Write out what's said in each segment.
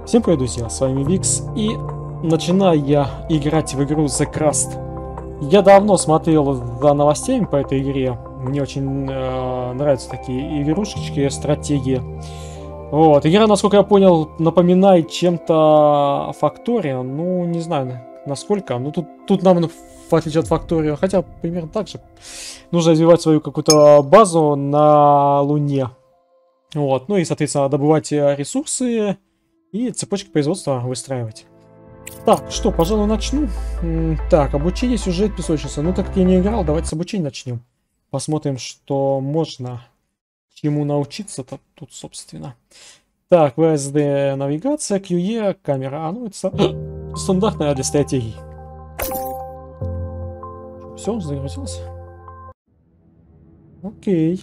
Всем привет, друзья, с вами Викс, и начинаю я играть в игру The Crust. Я давно смотрел за новостями по этой игре, мне очень нравятся такие игрушечки, стратегии. Вот, игра, насколько я понял, напоминает чем-то Factorio, ну, не знаю, насколько, ну, тут нам, в отличие от Factorio, хотя примерно так же, нужно развивать свою какую-то базу на Луне. Вот, ну и, соответственно, добывать ресурсы и цепочку производства выстраивать. Так, что, пожалуй, начну. Так, обучение, сюжет, песочница. Ну, так как я не играл, давайте с обучения начнем. Посмотрим, что можно, чему научиться-то тут, собственно. Так, VSD навигация, QE, камера. А, ну, это стандартная для стратегий. Все, загрузился. Окей.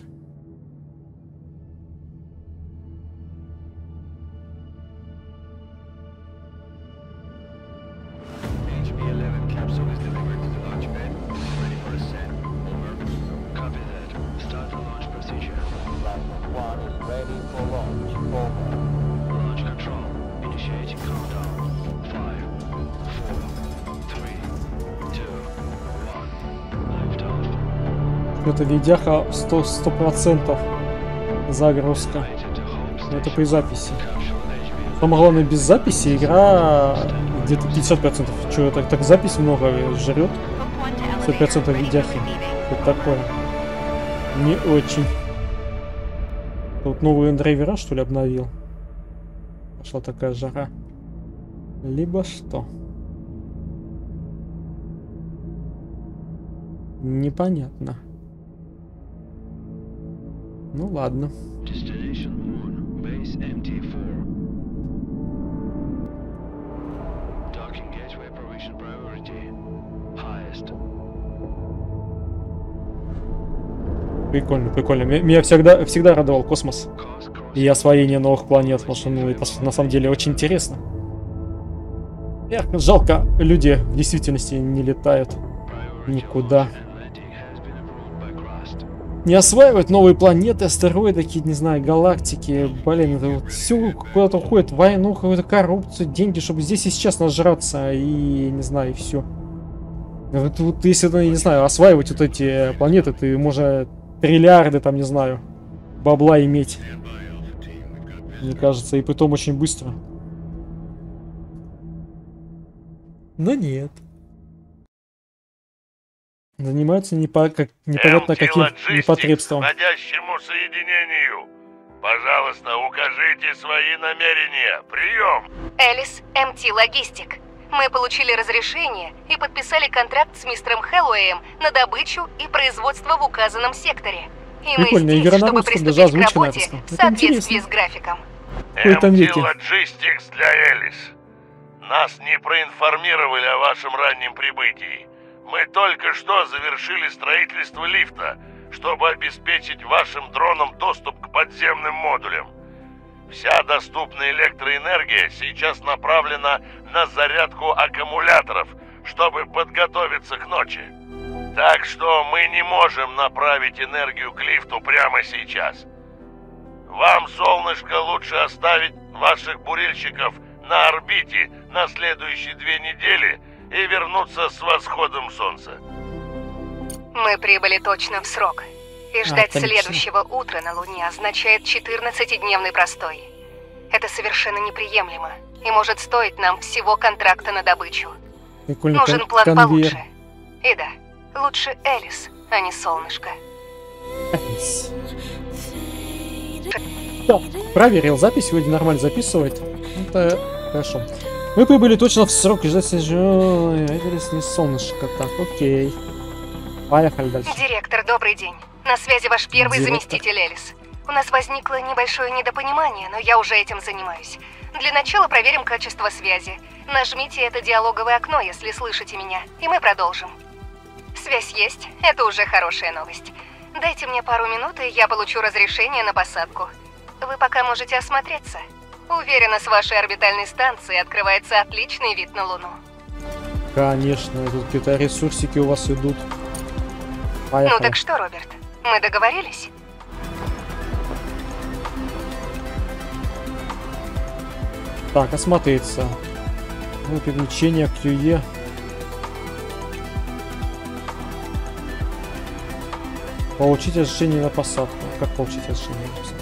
Это видяха 100% загрузка. Но это при записи. Самое главное, без записи игра где-то 50%. Что, так запись много жрет? 100% видяхи. Что такое? Не очень. Тут новые драйвера, что ли, обновил? Пошла такая жара. Либо что? Непонятно. Ну ладно. Прикольно, прикольно. Меня всегда радовал космос и освоение новых планет, потому что, ну, это на самом деле очень интересно. Эх, жалко, люди в действительности не летают никуда. Не осваивают новые планеты, астероиды, какие-то, не знаю, галактики. Блин, это вот все куда-то уходит, войну, какую-то коррупцию, деньги, чтобы здесь и сейчас нажраться, и, не знаю, и все. Вот если, не знаю, осваивать вот эти планеты, ты можешь триллиарды, там, не знаю, бабла иметь. Мне кажется, и притом очень быстро. Но нет. Занимаются непонятно каким непотребством. Входящему соединению. Пожалуйста, укажите свои намерения. Прием. Элис, МТ Логистик. Мы получили разрешение и подписали контракт с мистером Хэллоуэем на добычу и производство в указанном секторе. И мы здесь, чтобы приступить к работе в соответствии с графиком. МТ Logistics для Элис. Нас не проинформировали о вашем раннем прибытии. Мы только что завершили строительство лифта, чтобы обеспечить вашим дронам доступ к подземным модулям. Вся доступная электроэнергия сейчас направлена на зарядку аккумуляторов, чтобы подготовиться к ночи. Так что мы не можем направить энергию к лифту прямо сейчас. Вам, солнышко, лучше оставить ваших бурильщиков на орбите на следующие 2 недели и вернуться с восходом солнца. Мы прибыли точно в срок. И ждать Отлично. Следующего утра на Луне означает 14-дневный простой. Это совершенно неприемлемо и может стоить нам всего контракта на добычу. Прикольный Нужен план конвейер. получше. И да, лучше Элис, а не солнышко. Элис. Да, проверил запись, вроде нормально записывает. Это хорошо. Мы прибыли точно в срок, и ждать Элис не солнышко. Так, окей. Поехали дальше. Директор, добрый день. На связи ваш первый Директор. заместитель Элис. У нас возникло небольшое недопонимание, но я уже этим занимаюсь. Для начала проверим качество связи. Нажмите это диалоговое окно, если слышите меня, и мы продолжим. Связь есть, это уже хорошая новость. Дайте мне пару минут, и я получу разрешение на посадку. Вы пока можете осмотреться. Уверена, с вашей орбитальной станции открывается отличный вид на Луну. Конечно, тут какие-то ресурсики у вас идут. Поехали. Ну так что, Роберт, мы договорились? Так, осмотреться. Ну, переключение QE. Получить разрешение на посадку. Как получить разрешение на посадку?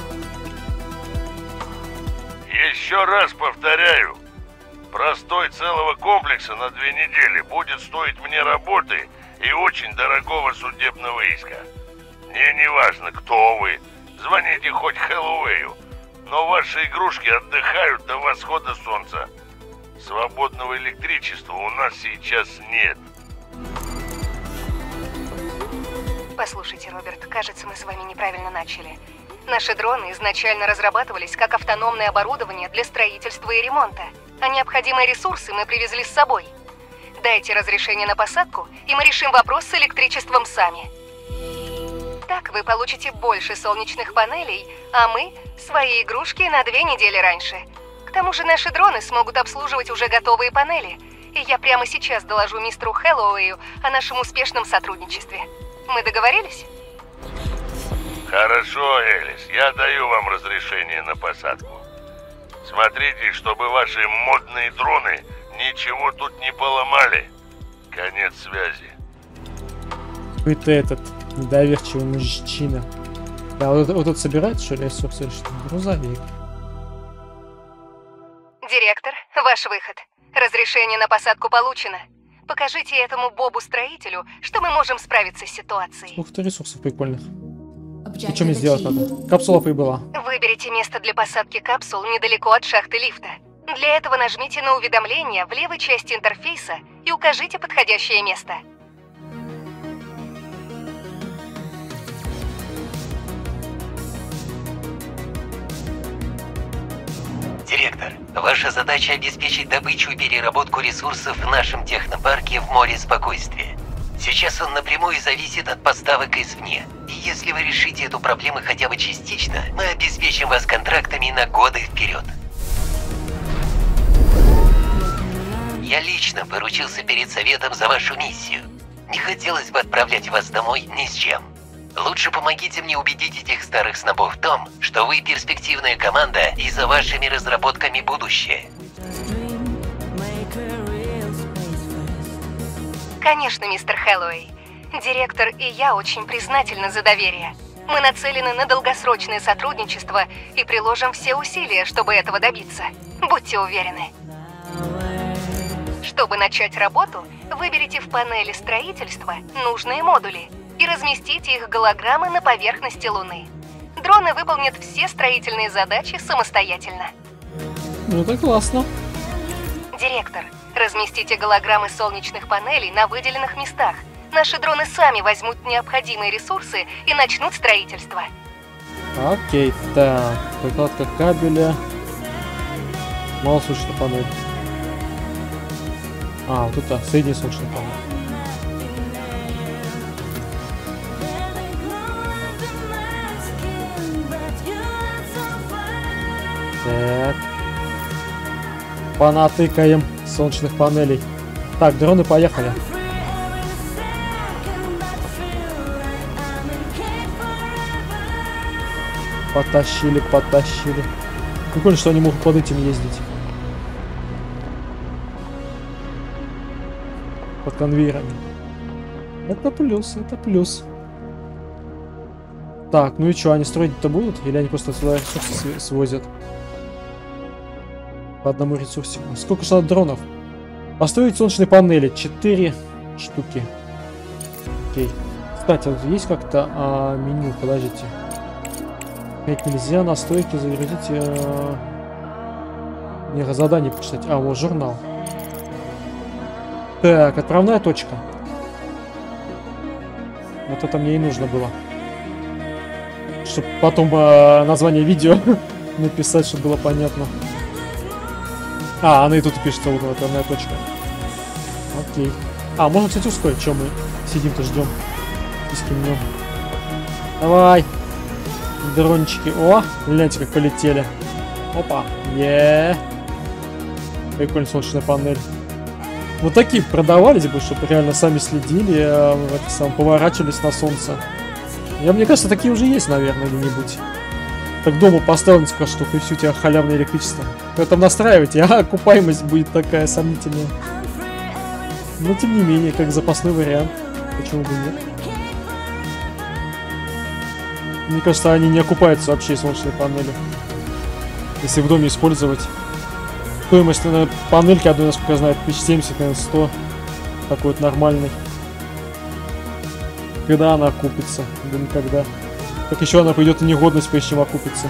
Еще раз повторяю. Простой целого комплекса на 2 недели будет стоить мне работы и очень дорогого судебного иска. Мне не важно, кто вы. Звоните хоть Хэллоуэю. Но ваши игрушки отдыхают до восхода солнца. Свободного электричества у нас сейчас нет. Послушайте, Роберт, кажется, мы с вами неправильно начали. Наши дроны изначально разрабатывались как автономное оборудование для строительства и ремонта, а необходимые ресурсы мы привезли с собой. Дайте разрешение на посадку, и мы решим вопрос с электричеством сами. Так вы получите больше солнечных панелей, а мы – свои игрушки на 2 недели раньше. К тому же наши дроны смогут обслуживать уже готовые панели, и я прямо сейчас доложу мистеру Хэллоуэю о нашем успешном сотрудничестве. Мы договорились? Хорошо, Элис, я даю вам разрешение на посадку. Смотрите, чтобы ваши модные дроны ничего тут не поломали. Конец связи. Какой-то этот недоверчивый мужчина. Да, вот тут собирает, что ли, ресурсы? Грузовик. Директор, ваш выход. Разрешение на посадку получено. Покажите этому Бобу-строителю, что мы можем справиться с ситуацией. Сколько ресурсов прикольных. И что мне сделать надо? Капсула прибыла. Выберите место для посадки капсул недалеко от шахты лифта. Для этого нажмите на уведомления в левой части интерфейса и укажите подходящее место. Директор, ваша задача обеспечить добычу и переработку ресурсов в нашем технопарке в море спокойствия. Сейчас он напрямую зависит от поставок извне. И если вы решите эту проблему хотя бы частично, мы обеспечим вас контрактами на годы вперед. Я лично поручился перед советом за вашу миссию. Не хотелось бы отправлять вас домой ни с чем. Лучше помогите мне убедить этих старых снобов в том, что вы перспективная команда и за вашими разработками будущее. Конечно, мистер Хэллоуэй. Директор и я очень признательны за доверие. Мы нацелены на долгосрочное сотрудничество и приложим все усилия, чтобы этого добиться. Будьте уверены. Чтобы начать работу, выберите в панели строительства нужные модули и разместите их голограммы на поверхности Луны. Дроны выполнят все строительные задачи самостоятельно. Ну это классно. Директор, разместите голограммы солнечных панелей на выделенных местах. Наши дроны сами возьмут необходимые ресурсы и начнут строительство. Окей, так. Прокладка кабеля. Малосолнечная панель. А, вот это средняя солнечная панель. Так. Понатыкаем солнечных панелей. Так, дроны поехали. Потащили, потащили. Прикольно, что они могут под этим ездить. Под конвейерами. Это плюс, это плюс. Так, ну и что, они строить-то будут? Или они просто сюда ресурсы свозят? По одному ресурсику. Сколько же надо дронов? Построить солнечные панели. 4 штуки. Окей. Кстати, вот есть как-то меню? Подождите. Опять нельзя. Настройки загрузить. Не, задание почитать. А, вот журнал. Так, отправная точка. Вот это мне и нужно было. Чтобы потом название видео написать, чтобы было понятно. А, она и тут пишется, вот отправная точка. Окей. А, можно, кстати, ускорить. Чем мы сидим-то ждем? Искинем. Давай. Дрончики. О, гляньте, как полетели. Опа. Прикольная солнечная панель. Вот такие продавались бы, чтобы реально сами следили, поворачивались на солнце. Мне кажется, такие уже есть, наверное, где-нибудь. Так дома поставил несколько штук, и все, у тебя халявное электричество. Вы там настраиваете, а окупаемость будет такая сомнительная. Но тем не менее, как запасной вариант. Почему бы нет? Мне кажется, они не окупаются вообще, солнечные панели. Если в доме использовать. Стоимость на панельки одной, насколько я знаю, 1070, наверное, 100. Такой вот нормальный. Когда она окупится? Да никогда. Так еще она придет в негодность, прежде чем окупится.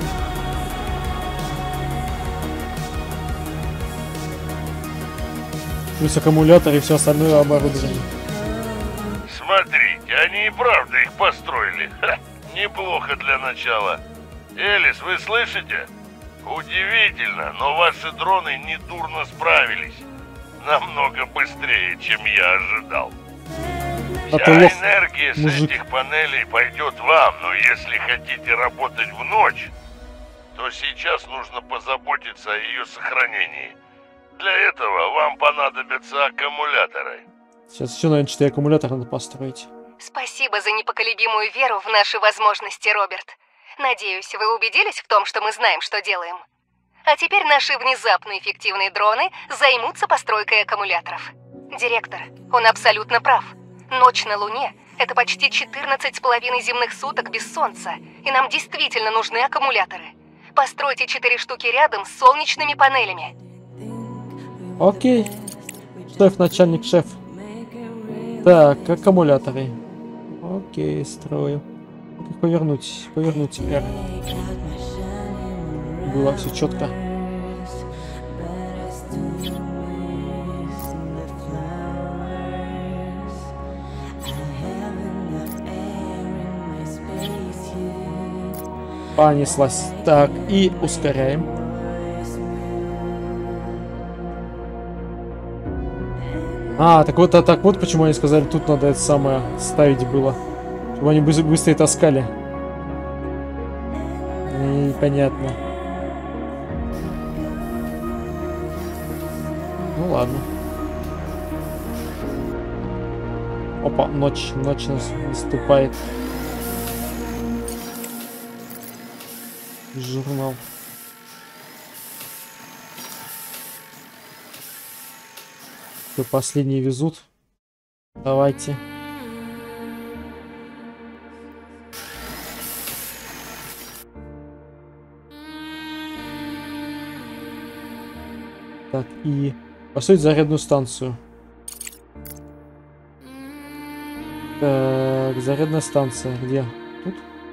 Плюс аккумулятор и все остальное оборудование. Смотрите, они и правда их построили. Ха, неплохо для начала. Элис, вы слышите? Удивительно, но ваши дроны недурно справились. Намного быстрее, чем я ожидал. Вся энергия с этих панелей пойдет вам, но если хотите работать в ночь, то сейчас нужно позаботиться о ее сохранении. Для этого вам понадобятся аккумуляторы. Сейчас еще, наверное, 4 аккумулятора надо построить. Спасибо за непоколебимую веру в наши возможности, Роберт. Надеюсь, вы убедились в том, что мы знаем, что делаем. А теперь наши внезапно эффективные дроны займутся постройкой аккумуляторов. Директор, он абсолютно прав. Ночь на Луне – это почти 14,5 земных суток без солнца, и нам действительно нужны аккумуляторы. Постройте 4 штуки рядом с солнечными панелями. Окей. Шеф, начальник, шеф. Так, аккумуляторы. Окей, строю. Как повернуть? Повернуть R. Было все четко. Понеслась. Так, и ускоряем. А, так вот почему они сказали, тут надо это самое ставить было. Чтобы они быстрее таскали. Непонятно. Ну ладно. Опа, ночь наступает. Журнал. Что, последние везут? Давайте. Так, и построить зарядную станцию. Так, зарядная станция. Где? Тут?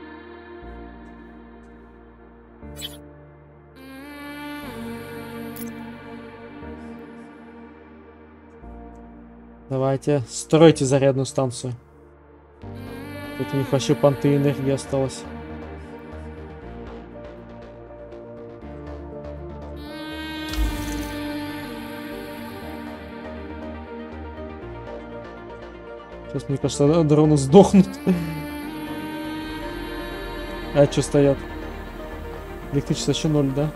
Давайте, стройте зарядную станцию. Тут у них вообще понты энергии осталось. Сейчас, мне кажется, дроны сдохнут. А что стоят? Электричество еще 0, да?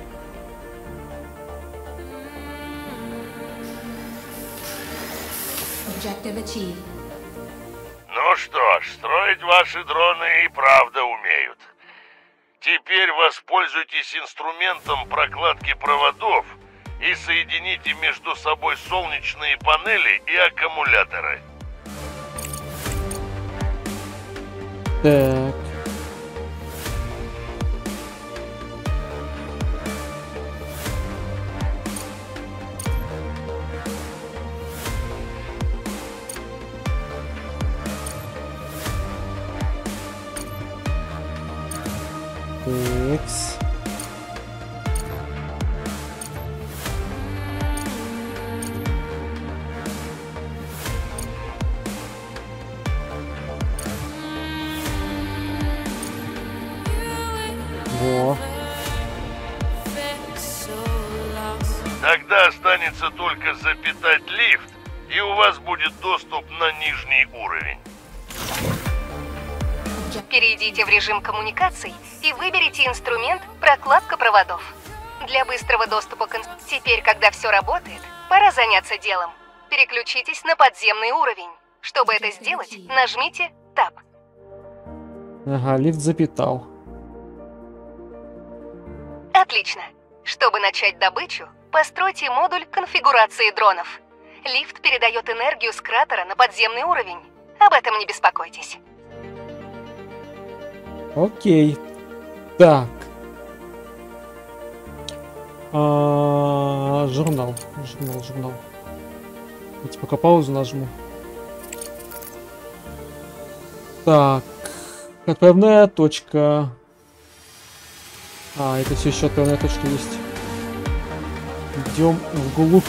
Ну что ж, строить ваши дроны и правда умеют. Теперь воспользуйтесь инструментом прокладки проводов и соедините между собой солнечные панели и аккумуляторы. Так. Такс. Во. Тогда останется только запитать лифт, и у вас будет доступ на нижний уровень. Перейдите в режим коммуникаций и выберите инструмент «Прокладка проводов». Для быстрого доступа к теперь, когда все работает, пора заняться делом. Переключитесь на подземный уровень. Чтобы это сделать, нажмите Tab. Ага, лифт запитал. Отлично. Чтобы начать добычу, постройте модуль конфигурации дронов. Лифт передает энергию с кратера на подземный уровень. Об этом не беспокойтесь. Окей. Так. Журнал. Давайте пока паузу нажму. Так. Отправная точка. Это все еще отправная точка есть. Идем вглубь.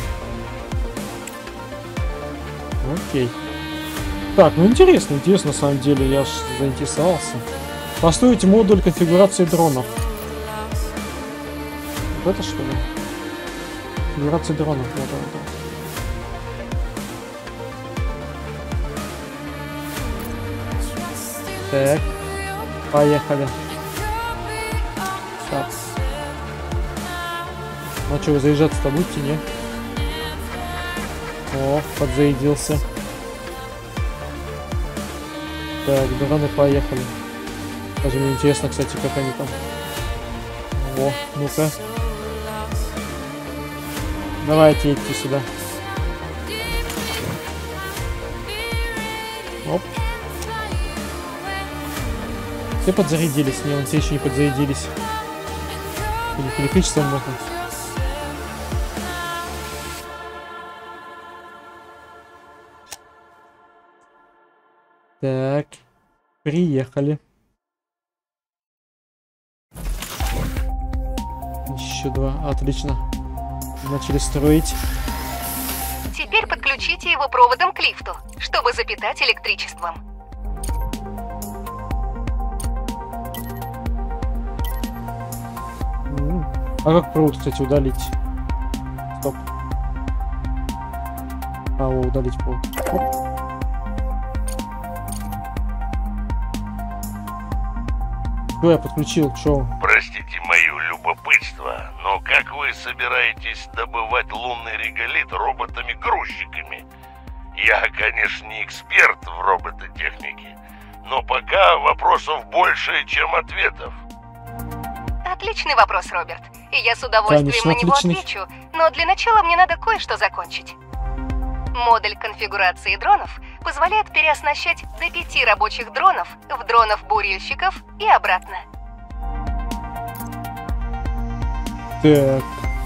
Окей. Так, ну интересно на самом деле, я аж заинтересовался. Построить модуль конфигурации дронов. Вот это что ли? Конфигурация дронов. Вот. Так. Поехали. Так. Ну что, вы заезжаться-то будете, не? О, подзаедился. Так, дроны поехали. Даже мне интересно, кстати, как они там. О, ну-ка. Давайте идти сюда. Оп. Все подзарядились? Не, все еще не подзарядились. Или переключиться можно. Так. Приехали. Еще два. Отлично. Начали строить. Теперь подключите его проводом к лифту, чтобы запитать электричеством. А как провод, кстати, удалить? Стоп. Удалить провод. Оп. Что я подключил? Что? Простите мое любопытство, но как вы собираетесь добывать лунный реголит роботами-грузчиками? Я, конечно, не эксперт в робототехнике, но пока вопросов больше, чем ответов. Отличный вопрос, Роберт. И я с удовольствием Конечно, на него отличный. отвечу. Но для начала мне надо кое-что закончить. Модуль конфигурации дронов позволяет переоснащать до 5 рабочих дронов в дронов-бурильщиков и обратно. Так.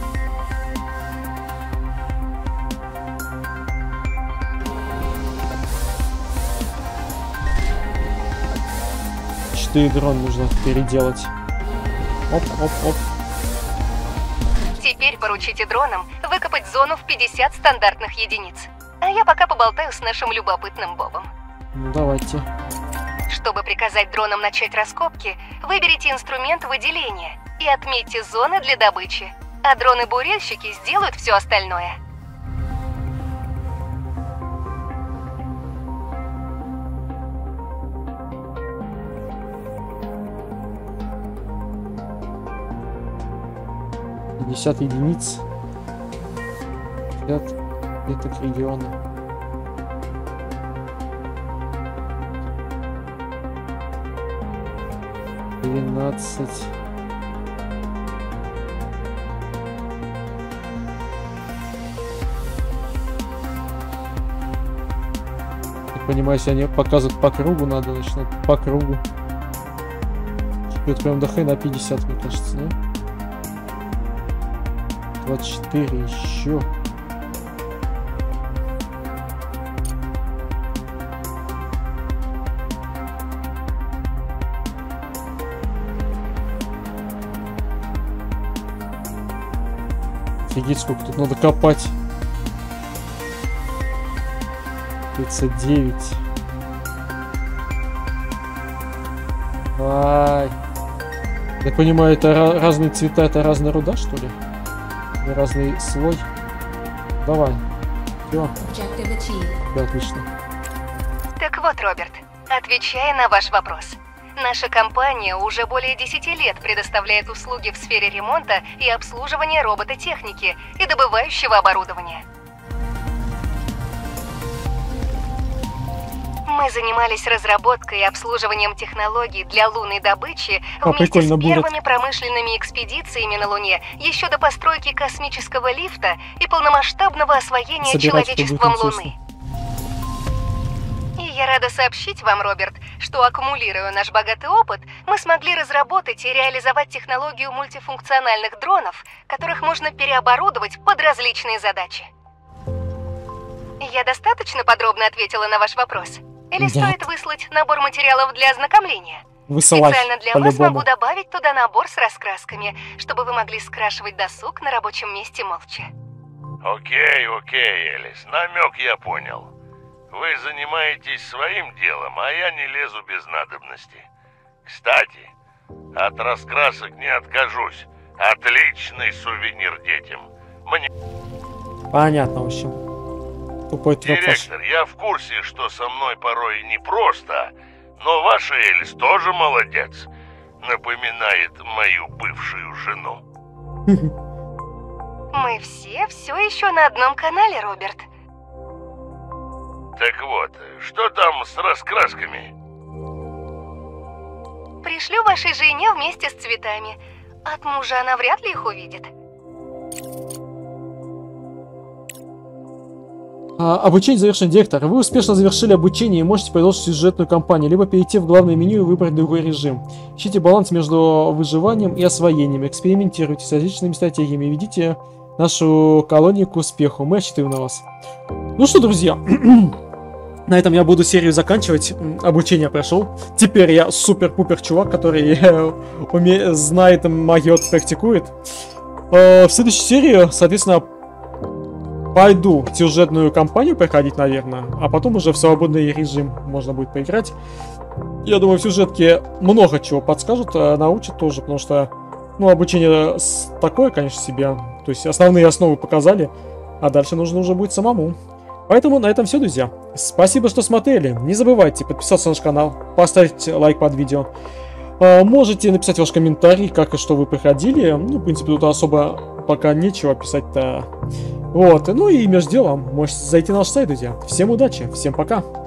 Четыре дрона нужно переделать. Оп. Теперь поручите дронам выкопать зону в 50 стандартных единиц. А я пока поболтаю с нашим любопытным Бобом. Ну давайте. Чтобы приказать дронам начать раскопки, выберите инструмент выделения и отметьте зоны для добычи. А дроны-бурильщики сделают все остальное. единиц. 50 клеток региона. Двенадцать. Я понимаю, если они показывают по кругу, надо начинать по кругу. Это прям до хрена 50, мне кажется, не? 24 еще. Офигеть, сколько тут надо копать. 39. Ай. Я понимаю, это разные цвета, это разная руда, что ли? И разный слой. Давай. Все. Да, отлично. Так вот, Роберт, отвечая на ваш вопрос. Наша компания уже более 10 лет предоставляет услуги в сфере ремонта и обслуживания робототехники и добывающего оборудования. Мы занимались разработкой и обслуживанием технологий для лунной добычи вместе с прикольно будет. первыми промышленными экспедициями на Луне, еще до постройки космического лифта и полномасштабного освоения Собирать это человечеством будет Луны. И я рада сообщить вам, Роберт, что, аккумулируя наш богатый опыт, мы смогли разработать и реализовать технологию мультифункциональных дронов, которых можно переоборудовать под различные задачи. Я достаточно подробно ответила на ваш вопрос? Или стоит выслать набор материалов для ознакомления? Высылай, Специально для вас по-любому. могу добавить туда набор с раскрасками, чтобы вы могли скрашивать досуг на рабочем месте молча. Окей, Элис, намек я понял. Вы занимаетесь своим делом, а я не лезу без надобности. Кстати, от раскрасок не откажусь. Отличный сувенир детям. Мне... Понятно, в общем. Тупой тропаж. Директор, я в курсе, что со мной порой непросто, но ваша Элис тоже молодец. Напоминает мою бывшую жену. Мы все еще на одном канале, Роберт. Так вот, что там с раскрасками? Пришлю вашей жене вместе с цветами. От мужа она вряд ли их увидит. Обучение завершено, директор. Вы успешно завершили обучение и можете продолжить сюжетную кампанию, либо перейти в главное меню и выбрать другой режим. Ищите баланс между выживанием и освоением, экспериментируйте с различными стратегиями и ведите нашу колонию к успеху. Мы рассчитываем на вас. Ну что, друзья, на этом я буду серию заканчивать. Обучение прошел. Теперь я супер-пупер чувак, который знает магию, практикует. В следующей серии, соответственно, пойду сюжетную кампанию проходить, наверное, а потом уже в свободный режим можно будет поиграть. Я думаю, в сюжетке много чего подскажут, научат тоже, потому что, ну, обучение такое, конечно, себе. То есть основные основы показали, а дальше нужно уже будет самому. Поэтому на этом все, друзья. Спасибо, что смотрели. Не забывайте подписаться на наш канал, поставить лайк под видео. Можете написать ваш комментарий, как и что вы проходили. Ну, в принципе, тут особо пока нечего писать-то. Вот, ну и между делом можете зайти на наш сайт, друзья. Всем удачи, всем пока.